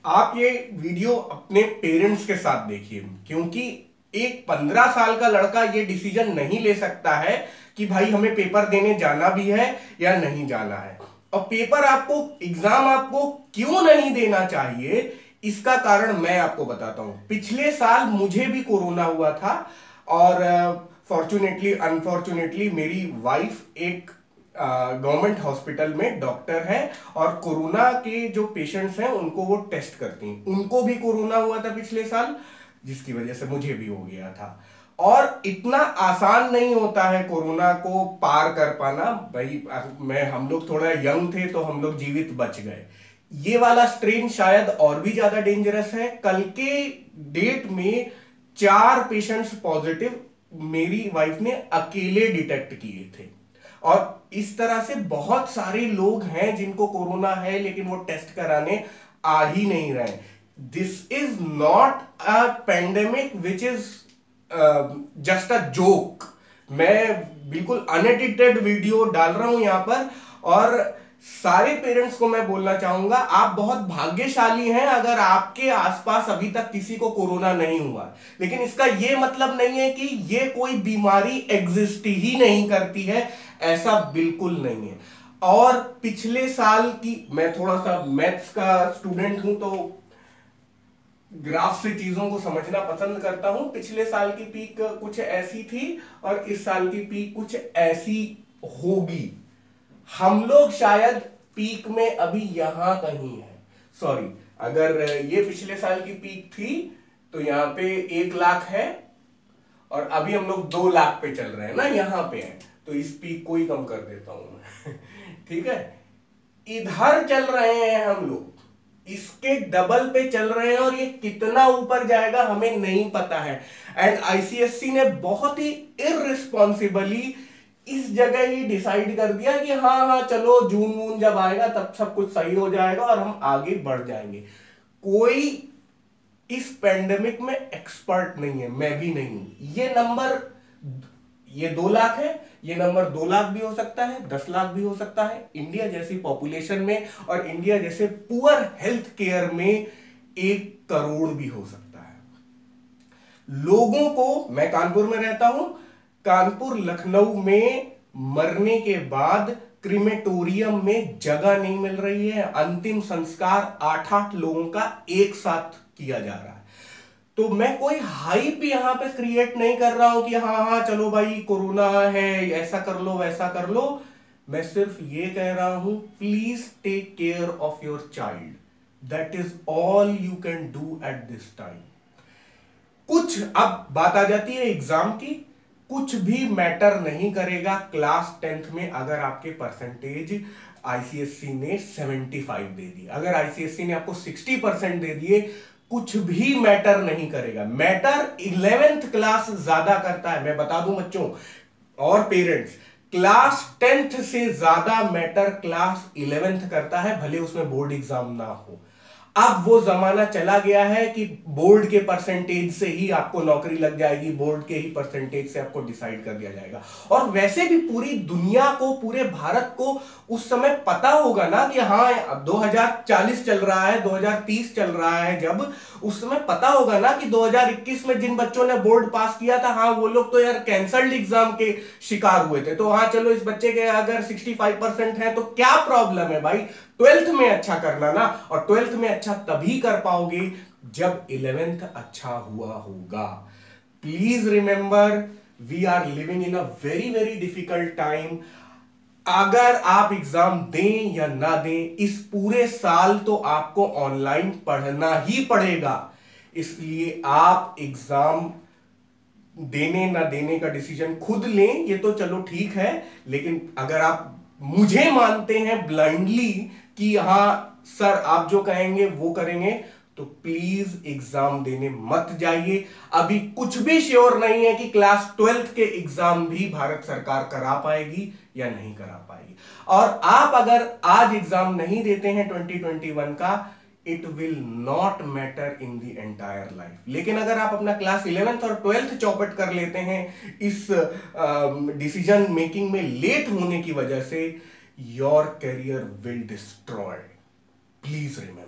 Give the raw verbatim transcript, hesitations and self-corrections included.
आप ये वीडियो अपने पेरेंट्स के साथ देखिए, क्योंकि एक पंद्रह साल का लड़का ये डिसीजन नहीं ले सकता है कि भाई हमें पेपर देने जाना भी है या नहीं जाना है। और पेपर आपको, एग्जाम आपको क्यों नहीं देना चाहिए, इसका कारण मैं आपको बताता हूं। पिछले साल मुझे भी कोरोना हुआ था और फॉर्चुनेटली अनफॉर्चुनेटली मेरी वाइफ एक गवर्नमेंट हॉस्पिटल में डॉक्टर है और कोरोना के जो पेशेंट्स हैं उनको वो टेस्ट करती हैं। उनको भी कोरोना हुआ था पिछले साल, जिसकी वजह से मुझे भी हो गया था। और इतना आसान नहीं होता है कोरोना को पार कर पाना। भाई मैं हम लोग थोड़ा यंग थे तो हम लोग जीवित बच गए। ये वाला स्ट्रेन शायद और भी ज्यादा डेंजरस है। कल के डेट में चार पेशेंट्स पॉजिटिव मेरी वाइफ ने अकेले डिटेक्ट किए थे। और इस तरह से बहुत सारे लोग हैं जिनको कोरोना है लेकिन वो टेस्ट कराने आ ही नहीं रहे। This is not a pandemic which is just a joke. मैं बिल्कुल अनएडिटेड वीडियो डाल रहा हूं यहां पर और सारे पेरेंट्स को मैं बोलना चाहूंगा, आप बहुत भाग्यशाली हैं अगर आपके आसपास अभी तक किसी को कोरोना नहीं हुआ। लेकिन इसका यह मतलब नहीं है कि यह कोई बीमारी एग्जिस्ट ही नहीं करती है, ऐसा बिल्कुल नहीं है। और पिछले साल की, मैं थोड़ा सा मैथ्स का स्टूडेंट हूं तो ग्राफ से चीजों को समझना पसंद करता हूं। पिछले साल की पीक कुछ ऐसी थी और इस साल की पीक कुछ ऐसी होगी। हम लोग शायद पीक में अभी यहां कहीं है। सॉरी, अगर ये पिछले साल की पीक थी तो यहां पे एक लाख है और अभी हम लोग दो लाख पे चल रहे हैं ना, यहां पे है, तो इस पीक को ही कम कर देता हूं मैं। ठीक है, इधर चल रहे हैं हम लोग, इसके डबल पे चल रहे हैं और ये कितना ऊपर जाएगा हमें नहीं पता है। एंड आईसीएससी ने बहुत ही इररिस्पॉन्सिबली इस जगह ही डिसाइड कर दिया कि हाँ हाँ चलो जून वून जब आएगा तब सब कुछ सही हो जाएगा और हम आगे बढ़ जाएंगे। कोई इस पेंडेमिक में एक्सपर्ट नहीं है, मैं भी नहीं हूं। ये नंबर, ये दो लाख है, ये नंबर दो लाख भी हो सकता है, दस लाख भी हो सकता है। इंडिया जैसी पॉपुलेशन में और इंडिया जैसे पुअर हेल्थ केयर में एक करोड़ भी हो सकता है। लोगों को, मैं कानपुर में रहता हूं, कानपुर लखनऊ में मरने के बाद क्रिमेटोरियम में जगह नहीं मिल रही है। अंतिम संस्कार आठ आठ लोगों का एक साथ किया जा रहा है। तो मैं कोई हाइप यहां पे क्रिएट नहीं कर रहा हूं कि हाँ हाँ चलो भाई कोरोना है, ऐसा कर लो वैसा कर लो। मैं सिर्फ ये कह रहा हूं, please take care of your child, that is all you can do at this time. कुछ अब बात आ जाती है एग्जाम की, कुछ भी मैटर नहीं करेगा क्लास टेंथ में अगर आपके परसेंटेज आईसीएससी ने पचहत्तर दे दी, अगर आईसीएससी ने आपको साठ परसेंट दे दिए, कुछ भी मैटर नहीं करेगा। मैटर इलेवेंथ क्लास ज्यादा करता है, मैं बता दूं बच्चों और पेरेंट्स, क्लास टेंथ से ज्यादा मैटर क्लास इलेवेंथ करता है, भले उसमें बोर्ड एग्जाम ना हो। अब वो जमाना चला गया है कि बोर्ड के परसेंटेज से ही आपको नौकरी लग जाएगी, बोर्ड के ही परसेंटेज से आपको डिसाइड कर दिया जाएगा। और वैसे भी पूरी दुनिया को, पूरे भारत को उस समय पता होगा ना कि हाँ अब दो हज़ार चालीस चल रहा है, दो हज़ार तीस चल रहा है, जब उस समय पता होगा ना कि दो हज़ार इक्कीस में जिन बच्चों ने बोर्ड पास किया था, हाँ वो लोग तो यार कैंसल्ड एग्जाम के शिकार हुए थे, तो हाँ चलो इस बच्चे के अगर पैंसठ परसेंट है तो क्या प्रॉब्लम है भाई, ट्वेल्थ में अच्छा करना ना। और ट्वेल्थ में अच्छा तभी कर पाओगे जब इलेवेंथ अच्छा हुआ होगा। Please remember, we are living in a very very difficult time. अगर आप एग्जाम दें या ना दें, इस पूरे साल तो आपको ऑनलाइन पढ़ना ही पड़ेगा। इसलिए आप एग्जाम देने ना देने का डिसीजन खुद लें, ये तो चलो ठीक है। लेकिन अगर आप मुझे मानते हैं ब्लाइंडली कि हाँ सर आप जो कहेंगे वो करेंगे, तो प्लीज एग्जाम देने मत जाइए। अभी कुछ भी श्योर नहीं है कि क्लास ट्वेल्थ के एग्जाम भी भारत सरकार करा पाएगी या नहीं करा पाएगी। और आप अगर आज एग्जाम नहीं देते हैं ट्वेंटी ट्वेंटी वन का, it will not matter in the entire life. लेकिन अगर आप अपना क्लास इलेवेंथ और ट्वेल्थ चौपट कर लेते हैं इस डिसीजन मेकिंग में लेट होने की वजह से, your career will destroy. Please remember.